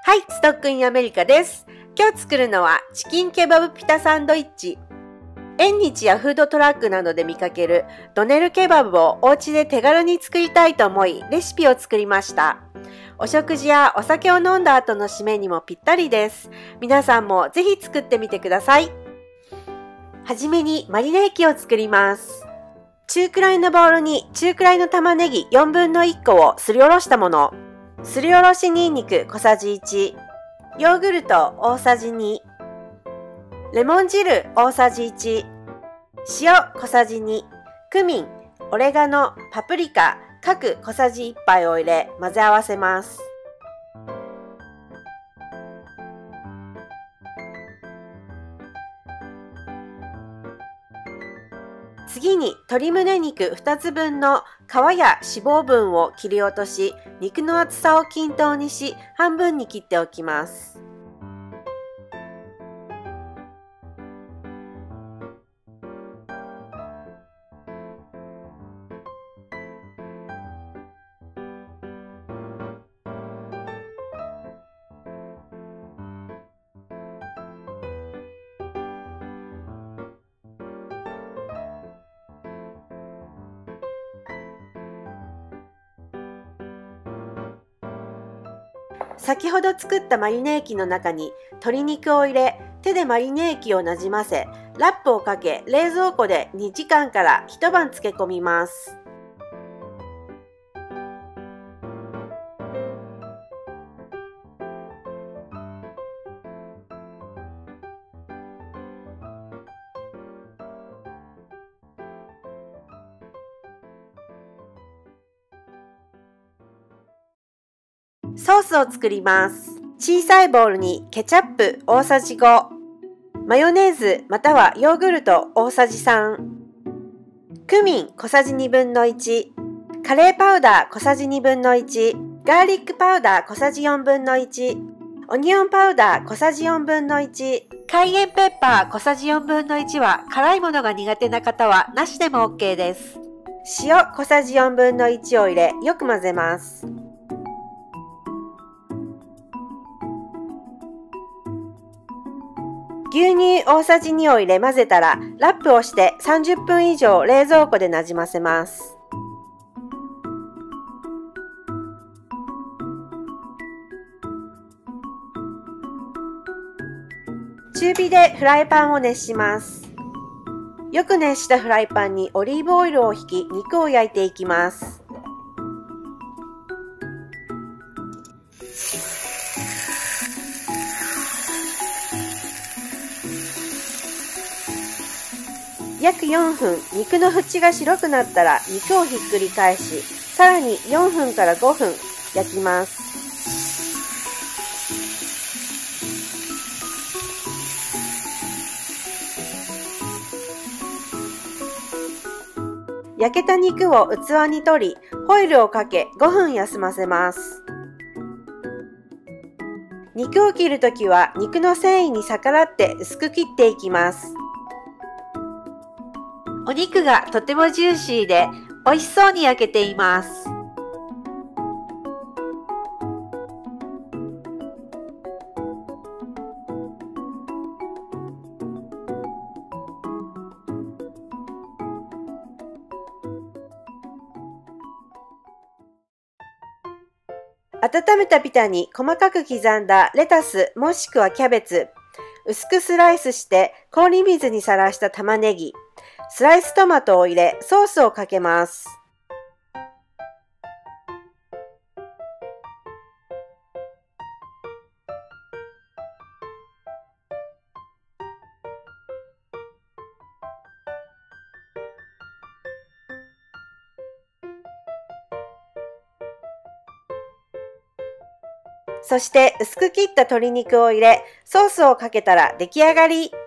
はい、ストックインアメリカです。今日作るのはチキンケバブピタサンドイッチ。縁日やフードトラックなどで見かけるドネルケバブをお家で手軽に作りたいと思いレシピを作りました。お食事やお酒を飲んだ後の締めにもぴったりです。皆さんもぜひ作ってみてください。はじめにマリネ液を作ります。中くらいのボウルに中くらいの玉ねぎ4分の1個をすりおろしたもの、すりおろしニンニク小さじ1、ヨーグルト大さじ2、レモン汁大さじ1、塩小さじ2、クミン、オレガノ、パプリカ各小さじ1杯を入れ混ぜ合わせます。次に鶏胸肉2つ分の皮や脂肪分を切り落とし、肉の厚さを均等にし半分に切っておきます。先ほど作ったマリネ液の中に鶏肉を入れ、手でマリネ液をなじませ、ラップをかけ冷蔵庫で2時間から一晩漬け込みます。ソースを作ります。小さいボウルにケチャップ大さじ5、マヨネーズまたはヨーグルト大さじ3、クミン小さじ1/2の1、カレーパウダー小さじ1/2の1、ガーリックパウダー小さじ1/4の1、オニオンパウダー小さじ1/4の1、カイエンペッパー小さじ1/4の1は辛いものが苦手な方はなしでも OK です。塩小さじ1/4の1を入れよく混ぜます。牛乳大さじ2を入れ混ぜたらラップをして30分以上冷蔵庫でなじませます。中火でフライパンを熱します。よく熱したフライパンにオリーブオイルを引き肉を焼いていきます。約4分、肉の縁が白くなったら肉をひっくり返し、さらに4分から5分焼きます。焼けた肉を器に取り、ホイルをかけ5分休ませます。肉を切るときは肉の繊維に逆らって薄く切っていきます。お肉がとてもジューシーで美味しそうに焼けています。温めたピタに細かく刻んだレタスもしくはキャベツ、薄くスライスして氷水にさらした玉ねぎ、スライストマトを入れソースをかけます。そして薄く切った鶏肉を入れソースをかけたら出来上がり。